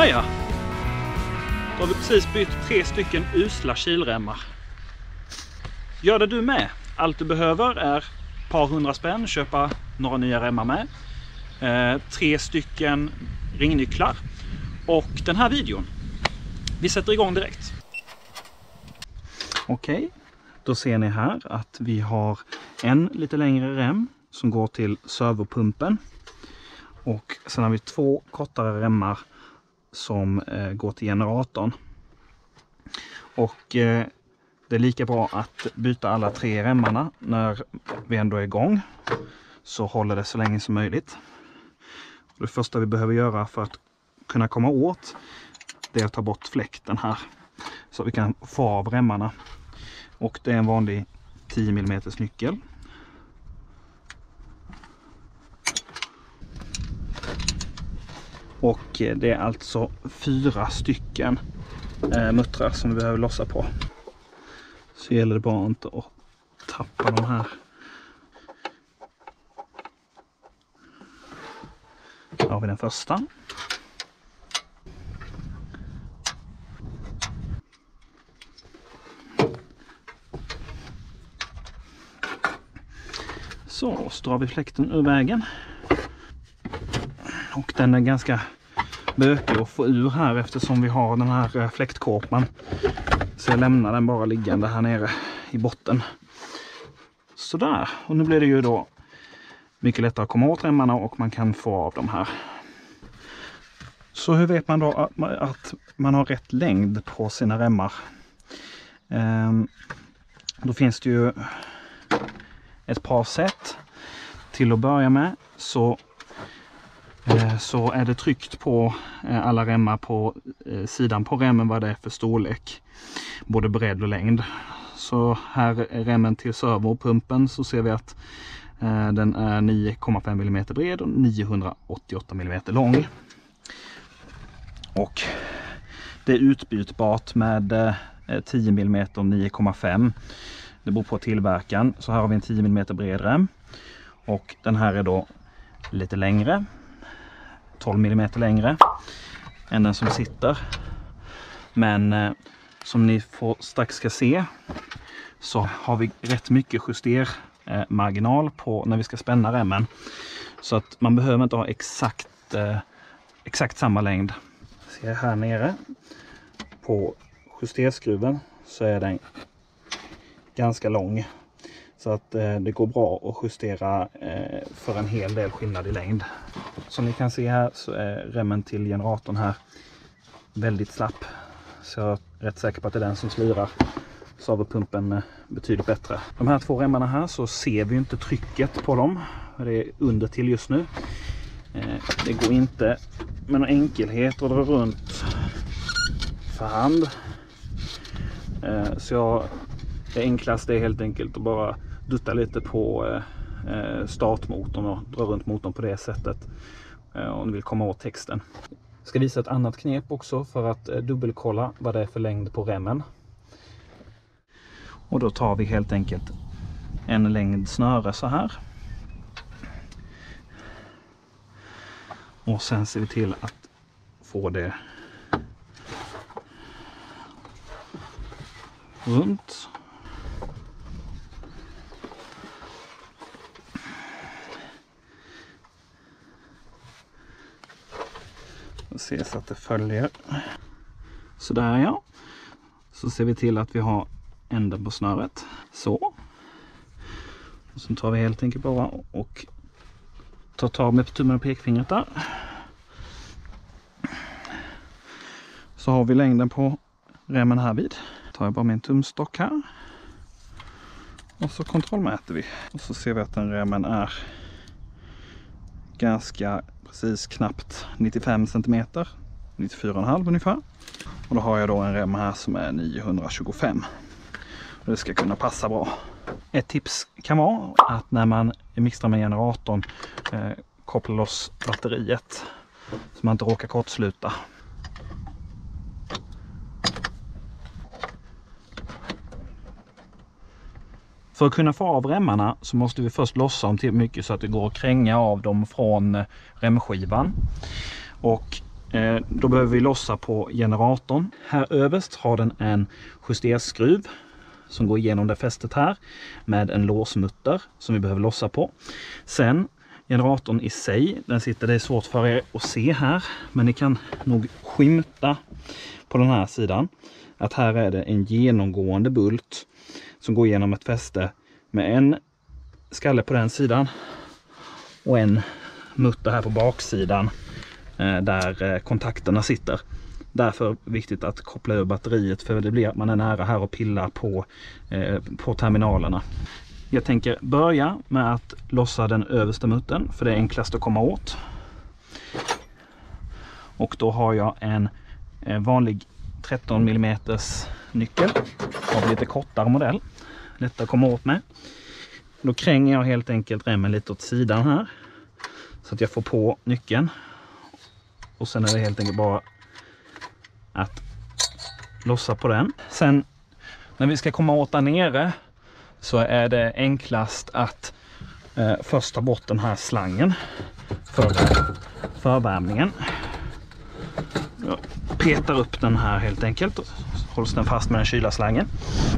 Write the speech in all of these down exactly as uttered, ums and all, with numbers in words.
Såja! Då har vi precis bytt tre stycken usla kilremmar. Gör det du med. Allt du behöver är ett par hundra spänn, köpa några nya remmar med. Eh, tre stycken ringnycklar och den här videon. Vi sätter igång direkt. Okej, okay. Då ser ni här att vi har en lite längre rem som går till servopumpen. Och sen har vi två kortare remmar som eh, går till generatorn. Och eh, det är lika bra att byta alla tre remmarna när vi ändå är igång. Så håller det så länge som möjligt. Det första vi behöver göra för att kunna komma åt det är att ta bort fläkten här. Så vi kan få av remmarna. Och det är en vanlig tio millimeter nyckel. Och det är alltså fyra stycken eh, muttrar som vi behöver lossa på. Så gäller det bara inte att tappa de här. Här har vi den första. Så, så drar vi fläkten ur vägen. Och den är ganska bökig att få ur här eftersom vi har den här fläktkåpan. Så jag lämnar den bara liggande här nere i botten. Sådär, och nu blir det ju då mycket lättare att komma åt remmarna och man kan få av dem här. Så hur vet man då att man har rätt längd på sina remmar? Ehm, då finns det ju ett par sätt. Till att börja med så, eh, så är det tryckt på eh, alla remmar på eh, sidan på remmen vad det är för storlek. Både bredd och längd. Så här är remmen till servopumpen, så ser vi att eh, den är nio komma fem millimeter bred och niohundraåttioåtta millimeter lång. Och det är utbytbart med eh, tio millimeter och nio komma fem. Det beror på tillverkaren. Så här har vi en tio millimeter bred rem. Och den här är då lite längre. tolv millimeter längre än den som sitter. Men eh, som ni får strax ska se så har vi rätt mycket justermarginal på när vi ska spänna remmen. Så att man behöver inte ha exakt, eh, exakt samma längd. Ser här nere på justerskruven så är den ganska lång. Så att eh, det går bra att justera eh, för en hel del skillnad i längd. Som ni kan se här så är remmen till generatorn här väldigt slapp. Så jag är rätt säker på att det är den som slirar. Servopumpen eh, betydligt bättre. De här två remmarna här så ser vi inte trycket på dem. Det är under till just nu. Eh, det går inte med någon enkelhet att dra runt för hand. Eh, så jag, det enklaste är helt enkelt att bara dutta lite på eh, startmotorn och dra runt motorn på det sättet eh, om du vill komma åt texten. Jag ska visa ett annat knep också för att eh, dubbelkolla vad det är för längd på remmen. Och då tar vi helt enkelt en längd snöre så här. Och sen ser vi till att få det runt. Och se så att det följer. Så där ja. Så ser vi till att vi har änden på snöret. Så. Och så tar vi helt enkelt bara och tar tag med tummen och pekfingret där. Så har vi längden på remmen här vid. Tar jag bara min tumstock här. Och så kontrollmäter vi. Och så ser vi att den remmen är ganska precis knappt nittiofem centimeter. nittiofyra komma fem ungefär. Och då har jag då en rem här som är niohundratjugofem. Och det ska kunna passa bra. Ett tips kan vara att när man mixtrar med generatorn eh, kopplar loss batteriet. Så man inte råkar kortsluta. För att kunna få av remmarna så måste vi först lossa dem till mycket så att det går att kränga av dem från remskivan. Och Eh, då behöver vi lossa på generatorn. Här överst har den en justerskruv som går igenom det fästet här med en låsmutter som vi behöver lossa på. Sen generatorn i sig, den sitter, det är svårt för er att se här, men ni kan nog skymta på den här sidan att här är det en genomgående bult som går igenom ett fäste med en skalle på den sidan och en mutter här på baksidan eh, där eh, kontakterna sitter. Därför viktigt att koppla ur batteriet, för det blir att man är nära här och pillar på, eh, på terminalerna. Jag tänker börja med att lossa den översta muttern, för det är enklast att komma åt. Och då har jag en eh, vanlig tretton millimeter nyckel av lite kortare modell. Lätt att komma åt med. Då kränger jag helt enkelt remmen lite åt sidan här så att jag får på nyckeln. Och sen är det helt enkelt bara att lossa på den. Sen när vi ska komma åt där nere så är det enklast att eh, först ta bort den här slangen för förvärmningen. Jag petar upp den här helt enkelt och hålls den fast med den kyla slangen.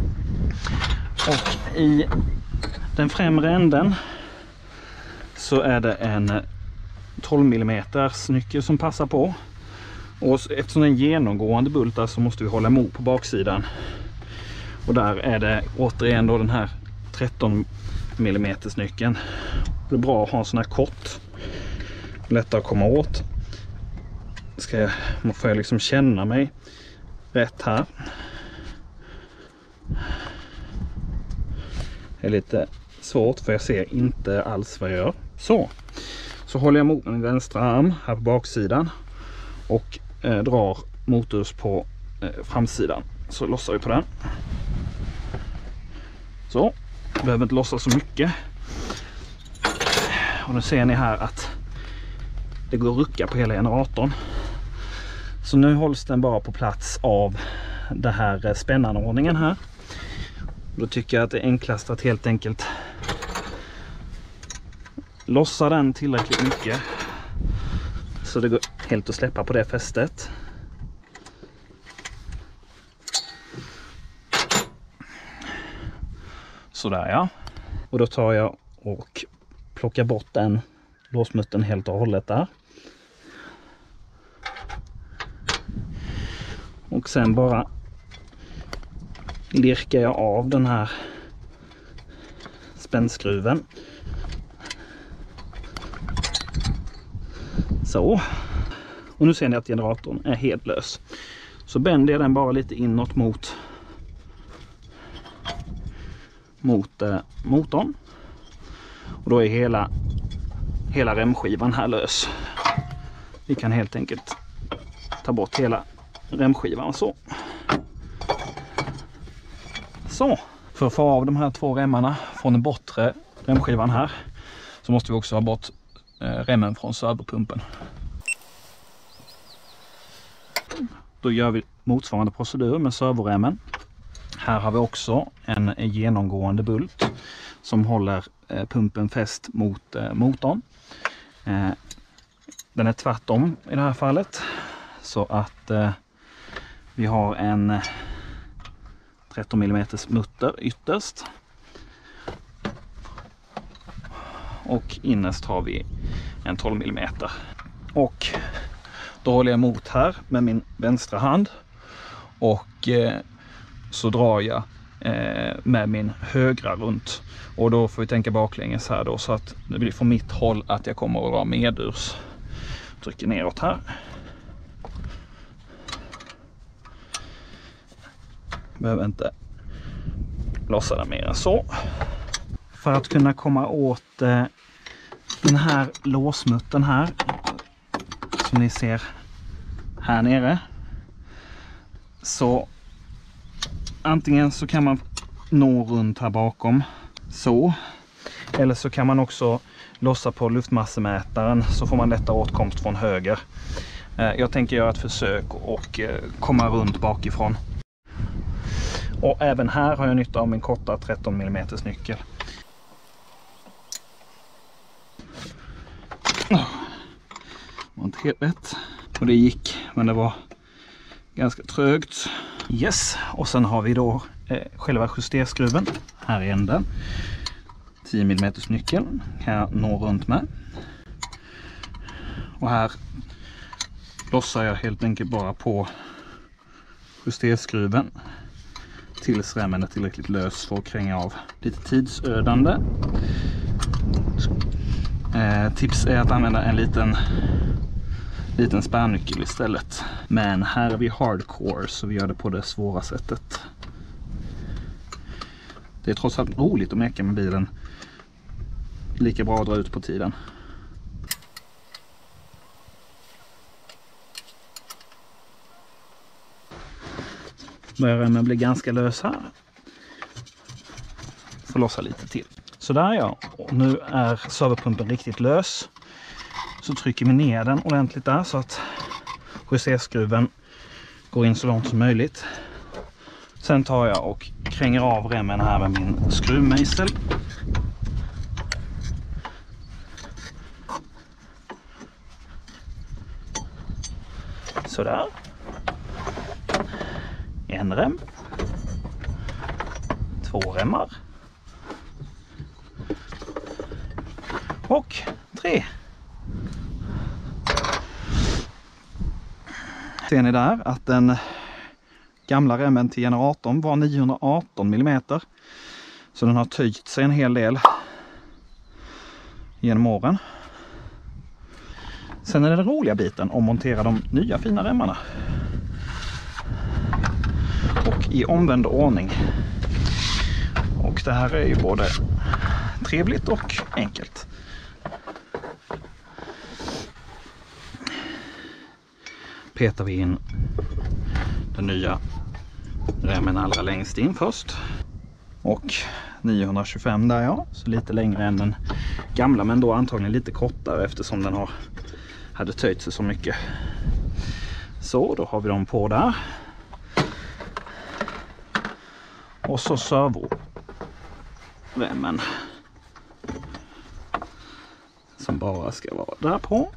Och i den främre änden så är det en tolv millimeter nyckel som passar på. Och eftersom det är en genomgående bult där så måste vi hålla emot på baksidan. Och där är det återigen då den här tretton millimeter nyckeln. Det är bra att ha en sån här kort. Lättare att komma åt. Ska jag, får jag liksom känna mig rätt här. Det är lite svårt för jag ser inte alls vad jag gör. Så, så håller jag mot min vänstra arm här på baksidan och eh, drar motors på eh, framsidan. Så lossar vi på den. Så, behöver inte lossa så mycket. Och nu ser ni här att det går att rucka på hela generatorn. Så nu hålls den bara på plats av det här spännanordningen här. Då tycker jag att det är enklast att helt enkelt lossa den tillräckligt mycket så det går helt att släppa på det fästet. Sådär ja. Och då tar jag och plockar bort den låsmuttern helt och hållet där. Och sen bara lirkar jag av den här spännskruven. Så. Och nu ser ni att generatorn är helt lös. Så bänder jag den bara lite inåt mot mot eh, motorn. Och då är hela hela remskivan här lös. Vi kan helt enkelt ta bort hela remskivan så. Så. För att få av de här två remmarna från den bortre remskivan här så måste vi också ha bort eh, remmen från servopumpen. Då gör vi motsvarande procedur med servoremmen. Här har vi också en genomgående bult som håller eh, pumpen fäst mot eh, motorn. Eh, den är tvärtom i det här fallet. Så att eh, vi har en tretton millimeter mutter ytterst. Och innerst har vi en tolv millimeter. Och då håller jag emot här med min vänstra hand. Och eh, så drar jag eh, med min högra runt. Och då får vi tänka baklänges här då. Så att det blir från mitt håll att jag kommer att dra medurs. Trycker neråt här. Behöver inte lossa den mer än så. För att kunna komma åt eh, den här låsmuttern här. Som ni ser här nere. Så antingen så kan man nå runt här bakom. Så. Eller så kan man också lossa på luftmassemätaren. Så får man lätta åtkomst från höger. Eh, jag tänker göra ett försök och eh, komma runt bakifrån. Och även här har jag nytta av min korta tretton millimeter nyckel. Det var inte helt lätt. Och det gick, men det var ganska trögt. Yes, och sen har vi då eh, själva justerskruven här i änden. tio millimeter nyckeln kan jag nå runt med. Och här lossar jag helt enkelt bara på justerskruven tills remmen är tillräckligt lös för att kränga av. Lite tidsödande. Eh, tips är att använda en liten liten spärrnyckel istället. Men här är vi hardcore, så vi gör det på det svåra sättet. Det är trots allt roligt att meka med bilen. Lika bra att dra ut på tiden. Börjar remmen bli ganska lös här. Får lossa lite till. Sådär ja, och nu är servopumpen riktigt lös. Så trycker vi ner den ordentligt där så att justerskruven går in så långt som möjligt. Sen tar jag och kränger av remmen här med min skruvmejsel. Sådär. En rem. Två remmar. Och tre. Ser ni där att den gamla remmen till generatorn var niohundraarton millimeter. Så den har töjt sig en hel del genom åren. Sen är det den roliga biten att montera de nya fina remmarna. Och i omvänd ordning. Och det här är ju både trevligt och enkelt. Petar vi in den nya remmen allra längst in först. Och niohundratjugofem där ja, så lite längre än den gamla, men då antagligen lite kortare eftersom den har, hade töjt sig så mycket. Så då har vi dem på där. Och så servoremmen som bara ska vara där på.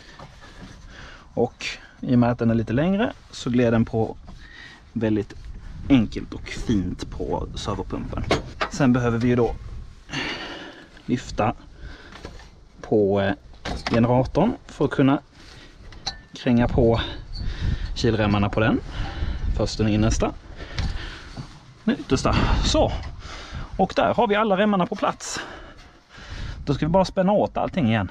Och i och med att den är lite längre så gled den på väldigt enkelt och fint på servopumpen. Sen behöver vi ju då lyfta på generatorn för att kunna kränga på kilremmarna på den. Först den innersta. Den yttersta. Så. Och där har vi alla remmarna på plats. Då ska vi bara spänna åt allting igen.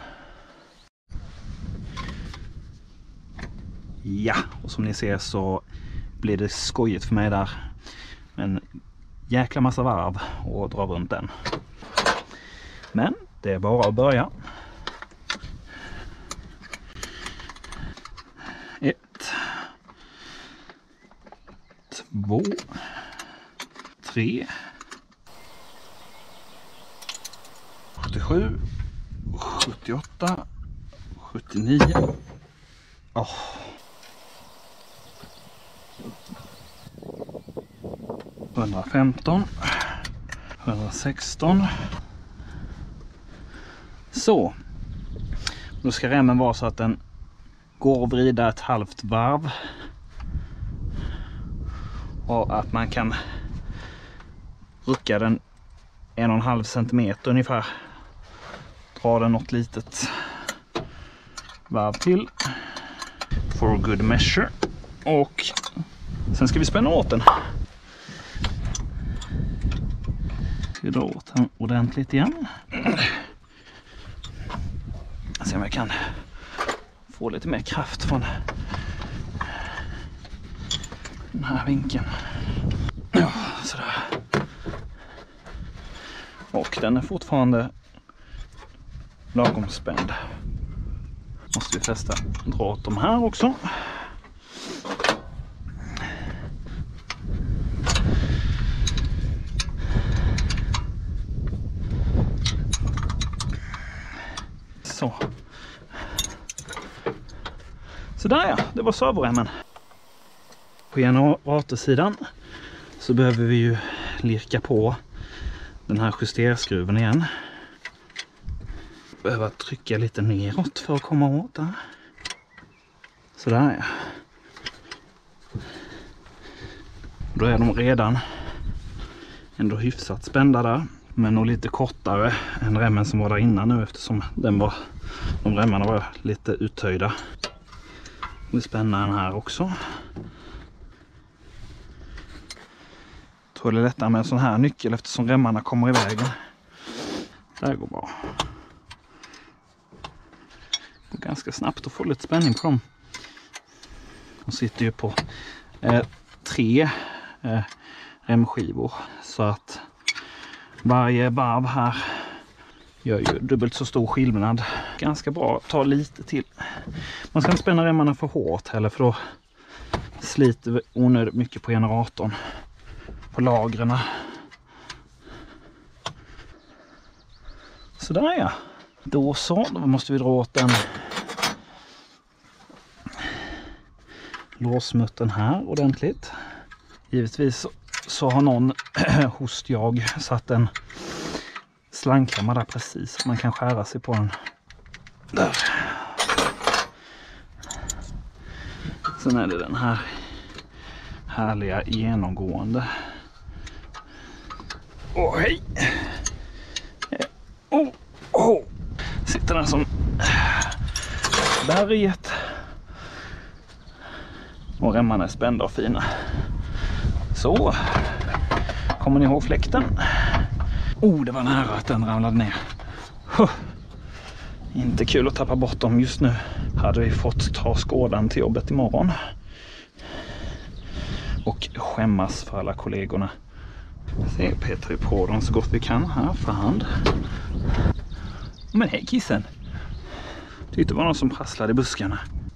Ja, och som ni ser så blir det skojigt för mig där. En jäkla massa varv och dra runt den. Men det är bara att börja. Ett. Två. Tre. sjuttiosju. sjuttioåtta. sjuttionio. Åh. Oh. hundrafemton. hundrasexton. Så. Då ska remmen vara så att den går att vrida ett halvt varv. Och att man kan rucka den en och en halv centimeter ungefär. Dra den något litet varv till. For good measure. Och sen ska vi spänna åt den. Ska vi dra åt den ordentligt igen. Se om jag kan få lite mer kraft från den här vinkeln. Ja, sådär. Och den är fortfarande lagom spänd. Måste vi fästa dra åt de här också. Så. Så där ja, det var servoremmen. På generatorsidan så behöver vi ju lirka på den här justerskruven igen. Behöver trycka lite neråt för att komma åt där. Sådär ja. Då är de redan ändå hyfsat spända där. Men nog lite kortare än remmen som var där innan nu, eftersom den var, de remmarna var lite uttöjda. Vi spänner den här också. Jag tror det är lättare med en sån här nyckel eftersom remmarna kommer i vägen. Det här går bra. Det går ganska snabbt att få lite spänning på dem. De sitter ju på eh, tre eh, remskivor, så att varje varv här gör ju dubbelt så stor skillnad. Ganska bra att ta lite till. Man ska inte spänna remmarna för hårt heller, för då sliter vi onödigt mycket på generatorn, på lagren. Sådär ja. Då så, då måste vi dra åt den låsmuttern här ordentligt. Givetvis så, så har någon hos jag satt en slangklämma där precis, så man kan skära sig på den. Där. Sen är det den här härliga genomgående. Åh hej! Åh, åh! Sitter den som berget. Och remmarna är spända och fina. Så. Kommer ni ihåg fläkten? Oh, det var nära att den ramlade ner. Huh. Inte kul att tappa bort dem just nu. Hade vi fått ta skådan till jobbet imorgon. Och skämmas för alla kollegorna. Se, Peter på dem så gott vi kan här för hand. Men hej kissen. Tyckte det var någon som prasslade i buskarna.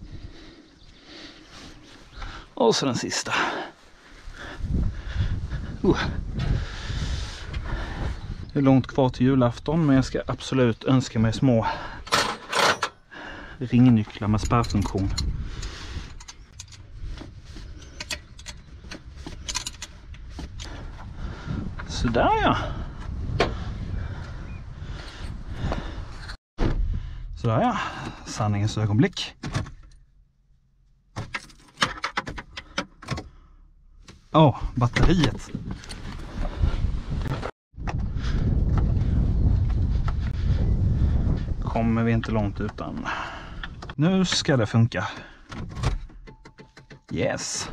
Och så den sista. Uh. Det är långt kvar till julafton, men jag ska absolut önska mig små ringnycklar med spärrfunktion. Sådär ja. Sådär ja. Sanningens ögonblick. Åh, oh, batteriet. Kommer vi inte långt utan. Nu ska det funka. Yes.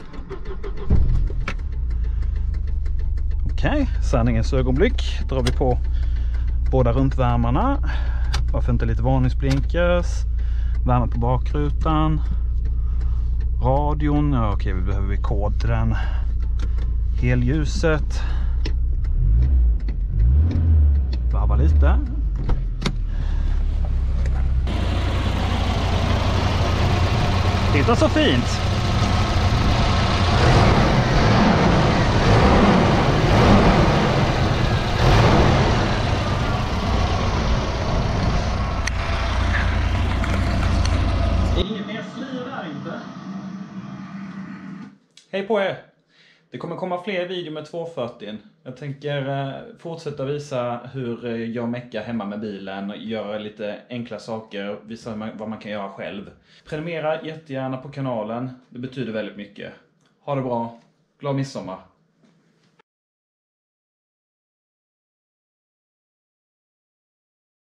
Okej, okay. Sanningens ögonblick. Drar vi på båda runtvärmarna. Varför inte lite varningsblinkers. Värme på bakrutan. Radion. Ja, okej, okay, vi behöver vi kod till den. Helljuset. Varva lite. Titta så fint. Inget mer slir där inte. Hej på er. Det kommer komma fler videor med tvåhundrafyrtio. Jag tänker eh, fortsätta visa hur eh, jag meckar hemma med bilen. Göra lite enkla saker. Visa vad man kan göra själv. Prenumerera jättegärna på kanalen. Det betyder väldigt mycket. Ha det bra. Glad midsommar.